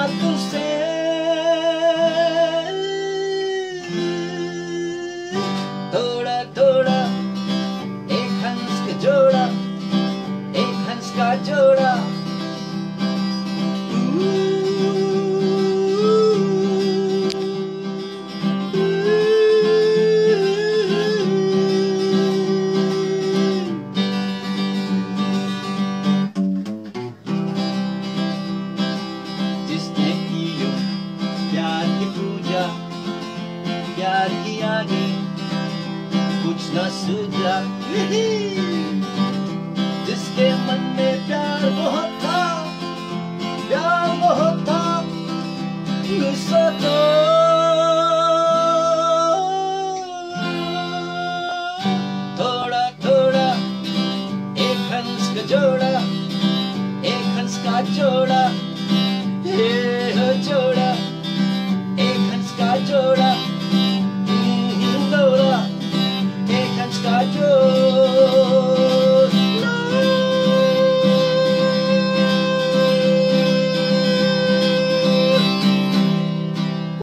तुझसे थोड़ा थोड़ा एक हंस का जोड़ा, एक हंस का जोड़ा। जिसने की यूं प्यार की पूजा, प्यार की आगे कुछ न सूझा। जिसके मन में प्यार बहुत था, प्यार बहुत था, गुस्सा तो थोड़ा थोड़ा एक हंस का जोड़ा, एक हंस का जोड़ा।